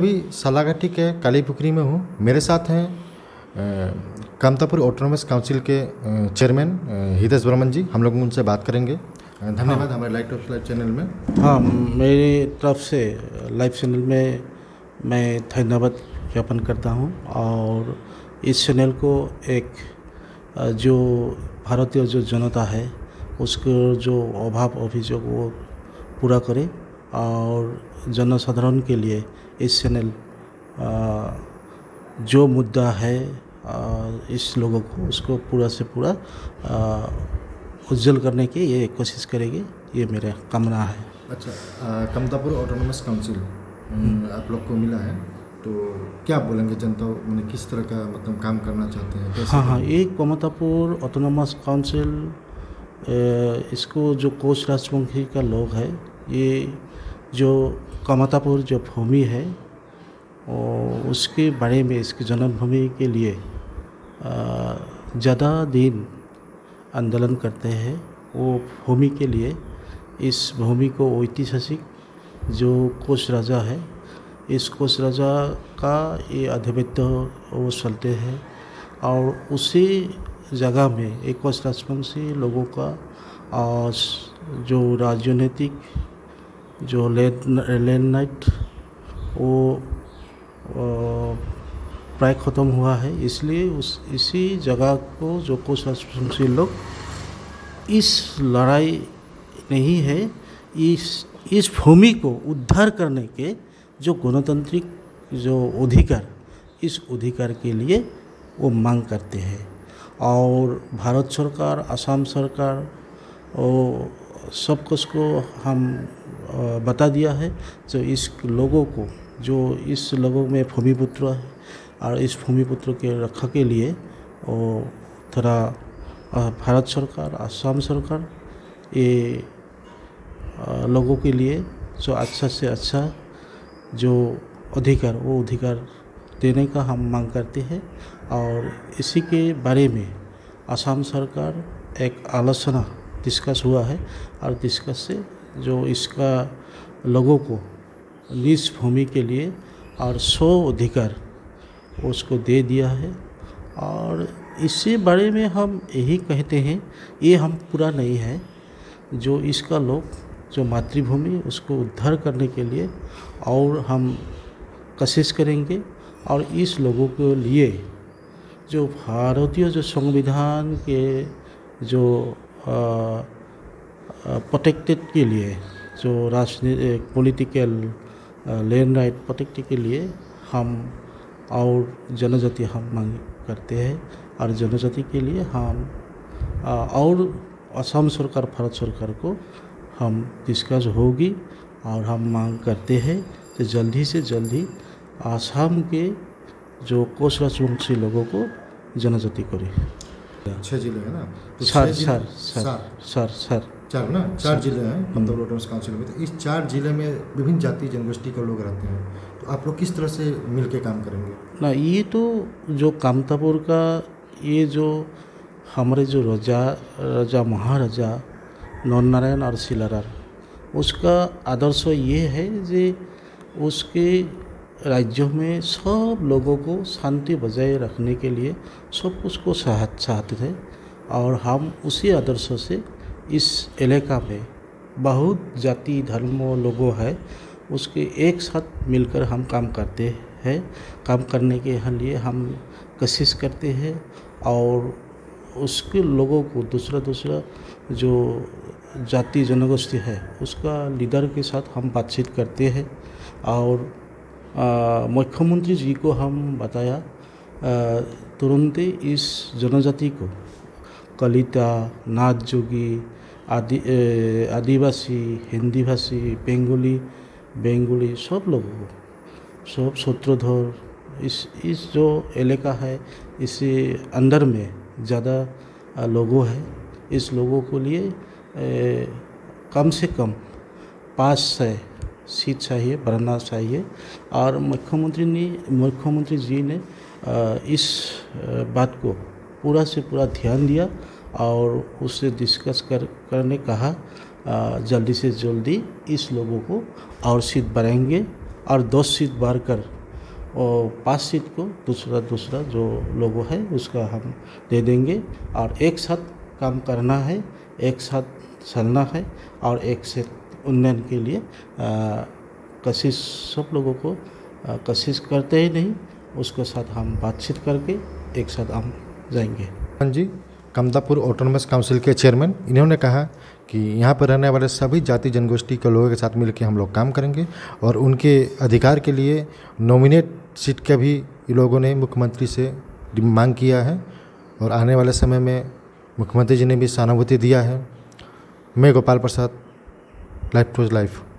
अभी सालाघाटी के कालीपुखरी में हूँ। मेरे साथ हैं कामतापुर ऑटोनोमस काउंसिल के चेयरमैन हितेश बर्मन जी। हम लोग उनसे बात करेंगे। धन्यवाद हमारे लाइट ऑफ लाइफ चैनल में। हाँ, मेरी तरफ से लाइव चैनल में मैं धन्यवाद ज्ञापन करता हूँ। और इस चैनल को एक जो भारतीय जो जनता है उसको जो अभाव अभियोग वो पूरा करे और जनसाधारण के लिए इस चैनल जो मुद्दा है इस लोगों को उसको पूरा से पूरा उज्जवल करने की ये कोशिश करेगी, ये मेरा कामना है। अच्छा, कामतापुर ऑटोनोमस काउंसिल आप लोग को मिला है, तो क्या बोलेंगे जनता में, किस तरह का मतलब काम करना चाहते हैं? हाँ, ये कामतापुर ऑटोनोमस काउंसिल इसको जो कोच राजवंशी का लोग है, ये जो कामतापुर जो भूमि है और उसके बारे में इसकी जन्मभूमि के लिए ज़्यादा दिन आंदोलन करते हैं। वो भूमि के लिए इस भूमि को ऐतिहासिक जो कोच राजा है, इस कोच राजा का ये आधिपत्य वो चलते हैं और उसी जगह में एक कोच राजवंशी लोगों का और जो राजनीतिक जो लैंड नाइट वो प्राय ख़त्म हुआ है। इसलिए इसी जगह को जो कोच राजवंशी लोग इस लड़ाई नहीं है, इस भूमि को उद्धार करने के जो गणतांत्रिक जो अधिकार, इस अधिकार के लिए वो मांग करते हैं। और भारत सरकार, असम सरकार और सब कुछ को हम बता दिया है। जो इस लोगों को, जो इस लोगों में भूमिपुत्र है और इस भूमिपुत्र के रक्षा के लिए और थोड़ा भारत सरकार, असम सरकार ये लोगों के लिए जो अच्छा से अच्छा जो अधिकार, वो अधिकार देने का हम मांग करते हैं। और इसी के बारे में असम सरकार एक आलोचना डिस्कस हुआ है और डिस्कस से जो इसका लोगों को निज भूमि के लिए और 100 अधिकार उसको दे दिया है। और इसी बारे में हम यही कहते हैं, ये हम पूरा नहीं है, जो इसका लोग जो मातृभूमि उसको उद्धार करने के लिए और हम कोशिश करेंगे। और इस लोगों के लिए जो भारतीय जो संविधान के जो प्रोटेक्टेड के लिए जो राजनीतिक पॉलिटिकल लैंड राइट प्रोटेक्ट के लिए हम और जनजाति हम मांग करते हैं। और जनजाति के लिए हम और असम सरकार, भारत सरकार को हम डिस्कस होगी और हम मांग करते हैं कि जल्दी से जल्दी आसाम के जो कोच राजवंशी लोगों को जनजाति करे। 6 जिले हैं ना? तो चार जिले हैं कामतापुर ऑटोनोमस काउंसिल में। तो इस 4 जिले में विभिन्न जाति जनगोष्ठी के लोग रहते हैं, तो आप लोग किस तरह से मिलके काम करेंगे? ना, ये तो जो कामतापुर का ये जो हमारे जो राजा महाराजा नरनारायण और शिलारार, उसका आदर्श ये है कि उसके राज्यों में सब लोगों को शांति बजाय रखने के लिए सब कुछ को चाहते थे। और हम उसी आदर्श से इस इलाका में बहुत जाति धर्म लोगों है, उसके एक साथ मिलकर हम काम करते हैं। काम करने के लिए हम कोशिश करते हैं और उसके लोगों को दूसरा जो जाति जनगोष्ठी है उसका लीडर के साथ हम बातचीत करते हैं। और मुख्यमंत्री जी को हम बताया तुरंत ही इस जनजाति को कलिता, नाथ जोगी, आदिवासी, हिंदी भाषी, बेंगोली सब लोगों को, सब सूत्रधर, इस जो इलाका है इसी अंदर में ज़्यादा लोगों है। इस लोगों को लिए कम से कम 500 सीट चाहिए, बढ़ना चाहिए। और मुख्यमंत्री जी ने इस बात को पूरा से पूरा ध्यान दिया और उससे डिस्कस करने कहा जल्दी से जल्दी इस लोगों को और सीट बढ़ाएंगे और 10 सीट बढ़कर और 5 सीट को दूसरा जो लोगो है उसका हम दे देंगे। और एक साथ काम करना है, एक साथ चलना है और एक से उन्नयन के लिए कोशिश सब लोगों को कोशिश करते ही नहीं, उसके साथ हम बातचीत करके एक साथ हम जाएंगे। हाँ जी, कमतापुर ऑटोनोमस काउंसिल के चेयरमैन इन्होंने कहा कि यहाँ पर रहने वाले सभी जाति जनगोष्ठी के लोगों के साथ मिलकर हम लोग काम करेंगे और उनके अधिकार के लिए नॉमिनेट सीट का भी ये लोगों ने मुख्यमंत्री से मांग किया है और आने वाले समय में मुख्यमंत्री जी ने भी सहानुभूति दिया है। मैं Gopal Prasad, life to life.